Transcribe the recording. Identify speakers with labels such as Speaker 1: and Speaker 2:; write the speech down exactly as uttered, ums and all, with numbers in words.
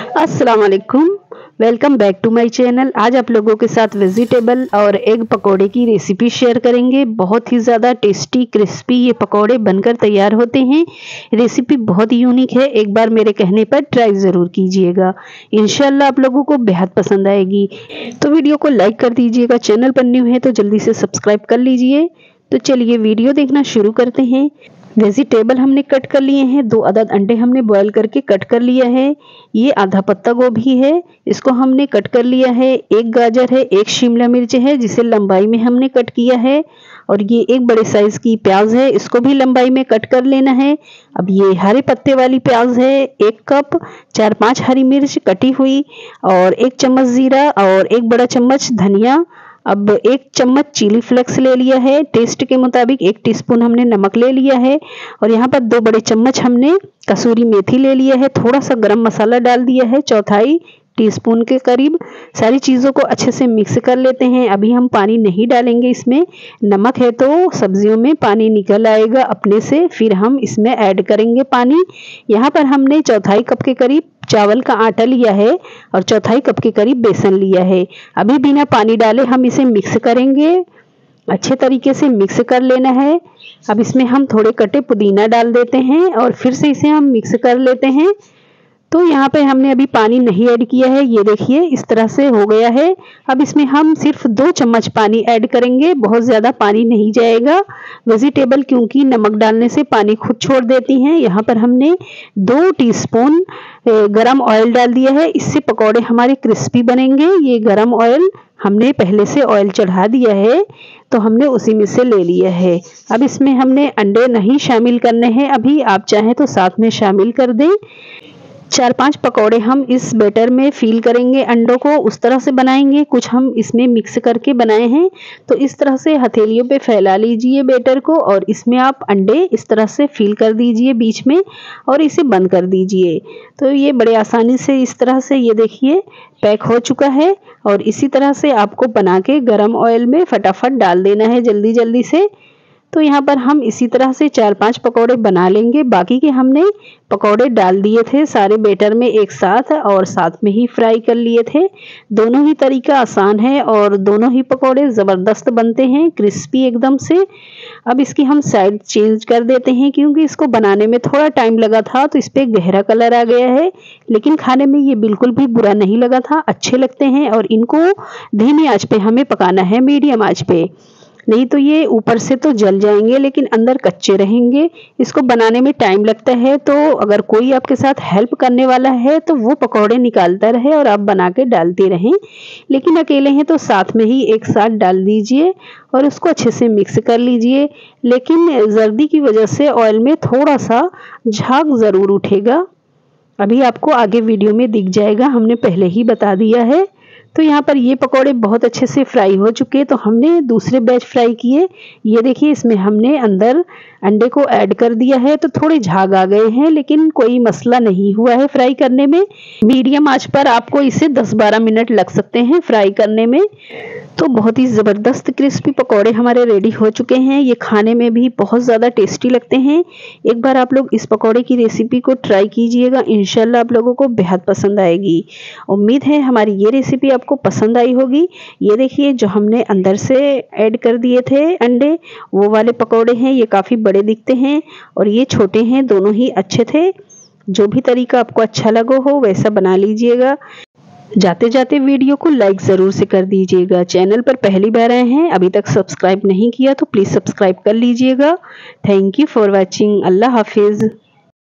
Speaker 1: अस्सलाम वालेकुम, welcome back to my channel. आज आप लोगों के साथ वेजिटेबल और एग पकोड़े की रेसिपी शेयर करेंगे। बहुत ही ज़्यादा टेस्टी क्रिस्पी ये पकोड़े बनकर तैयार होते हैं। रेसिपी बहुत ही यूनिक है, एक बार मेरे कहने पर ट्राई ज़रूर कीजिएगा। इंशाल्लाह आप लोगों को बेहद पसंद आएगी। तो वीडियो को लाइक कर दीजिएगा, चैनल पर न्यू है तो जल्दी से सब्सक्राइब कर लीजिए। तो चलिए वीडियो देखना शुरू करते हैं। वेजिटेबल हमने कट कर लिए हैं, दो अदद अंडे हमने बॉईल करके कट कर लिया है। ये आधा पत्ता गोभी है, इसको हमने कट कर लिया है। एक गाजर है, एक शिमला मिर्च है जिसे लंबाई में हमने कट किया है, और ये एक बड़े साइज की प्याज है, इसको भी लंबाई में कट कर लेना है। अब ये हरे पत्ते वाली प्याज है, एक कप, चार पांच हरी मिर्च कटी हुई, और एक चम्मच जीरा और एक बड़ा चम्मच धनिया। अब एक चम्मच चिली फ्लेक्स ले लिया है, टेस्ट के मुताबिक एक टीस्पून हमने नमक ले लिया है, और यहाँ पर दो बड़े चम्मच हमने कसूरी मेथी ले लिया है। थोड़ा सा गरम मसाला डाल दिया है, चौथाई टीस्पून के करीब। सारी चीज़ों को अच्छे से मिक्स कर लेते हैं। अभी हम पानी नहीं डालेंगे इसमें, नमक है तो सब्जियों में पानी निकल आएगा अपने से, फिर हम इसमें ऐड करेंगे पानी। यहाँ पर हमने चौथाई कप के करीब चावल का आटा लिया है और चौथाई कप के करीब बेसन लिया है। अभी बिना पानी डाले हम इसे मिक्स करेंगे, अच्छे तरीके से मिक्स कर लेना है। अब इसमें हम थोड़े कटे पुदीना डाल देते हैं और फिर से इसे हम मिक्स कर लेते हैं। तो यहाँ पे हमने अभी पानी नहीं ऐड किया है, ये देखिए इस तरह से हो गया है। अब इसमें हम सिर्फ दो चम्मच पानी ऐड करेंगे, बहुत ज़्यादा पानी नहीं जाएगा। वेजिटेबल क्योंकि नमक डालने से पानी खुद छोड़ देती हैं। यहाँ पर हमने दो टीस्पून गरम ऑयल डाल दिया है, इससे पकौड़े हमारे क्रिस्पी बनेंगे। ये गरम ऑयल हमने पहले से ऑयल चढ़ा दिया है, तो हमने उसी में से ले लिया है। अब इसमें हमने अंडे नहीं शामिल करने हैं अभी, आप चाहें तो साथ में शामिल कर दें। चार पांच पकौड़े हम इस बैटर में फिल करेंगे, अंडों को उस तरह से बनाएंगे। कुछ हम इसमें मिक्स करके बनाए हैं, तो इस तरह से हथेलियों पे फैला लीजिए बैटर को, और इसमें आप अंडे इस तरह से फिल कर दीजिए बीच में, और इसे बंद कर दीजिए। तो ये बड़े आसानी से इस तरह से ये देखिए पैक हो चुका है। और इसी तरह से आपको बना के गरम ऑयल में फटाफट डाल देना है जल्दी जल्दी से। तो यहाँ पर हम इसी तरह से चार पांच पकौड़े बना लेंगे। बाकी के हमने पकौड़े डाल दिए थे सारे बैटर में एक साथ, और साथ में ही फ्राई कर लिए थे। दोनों ही तरीका आसान है और दोनों ही पकौड़े ज़बरदस्त बनते हैं, क्रिस्पी एकदम से। अब इसकी हम साइड चेंज कर देते हैं, क्योंकि इसको बनाने में थोड़ा टाइम लगा था तो इस पर गहरा कलर आ गया है, लेकिन खाने में ये बिल्कुल भी बुरा नहीं लगा था, अच्छे लगते हैं। और इनको धीमी आंच पे हमें पकाना है, मीडियम आंच पे, नहीं तो ये ऊपर से तो जल जाएंगे लेकिन अंदर कच्चे रहेंगे। इसको बनाने में टाइम लगता है, तो अगर कोई आपके साथ हेल्प करने वाला है तो वो पकौड़े निकालता रहे और आप बना के डालते रहें। लेकिन अकेले हैं तो साथ में ही एक साथ डाल दीजिए और उसको अच्छे से मिक्स कर लीजिए। लेकिन जर्दी की वजह से ऑयल में थोड़ा सा झाग ज़रूर उठेगा, अभी आपको आगे वीडियो में दिख जाएगा, हमने पहले ही बता दिया है। तो यहाँ पर ये पकोड़े बहुत अच्छे से फ्राई हो चुके, तो हमने दूसरे बैच फ्राई किए। ये देखिए इसमें हमने अंदर अंडे को ऐड कर दिया है, तो थोड़े झाग आ गए हैं, लेकिन कोई मसला नहीं हुआ है फ्राई करने में। मीडियम आंच पर आपको इसे दस बारह मिनट लग सकते हैं फ्राई करने में। तो बहुत ही ज़बरदस्त क्रिस्पी पकोड़े हमारे रेडी हो चुके हैं। ये खाने में भी बहुत ज़्यादा टेस्टी लगते हैं। एक बार आप लोग इस पकोड़े की रेसिपी को ट्राई कीजिएगा, इंशाल्लाह आप लोगों को बेहद पसंद आएगी। उम्मीद है हमारी ये रेसिपी आपको पसंद आई होगी। ये देखिए जो हमने अंदर से ऐड कर दिए थे अंडे, वो वाले पकोड़े हैं। ये काफ़ी बड़े दिखते हैं और ये छोटे हैं, दोनों ही अच्छे थे। जो भी तरीका आपको अच्छा लगा हो वैसा बना लीजिएगा। जाते जाते वीडियो को लाइक ज़रूर से कर दीजिएगा। चैनल पर पहली बार आए हैं, अभी तक सब्सक्राइब नहीं किया तो प्लीज़ सब्सक्राइब कर लीजिएगा। Thank you for watching. अल्लाह हाफिज़।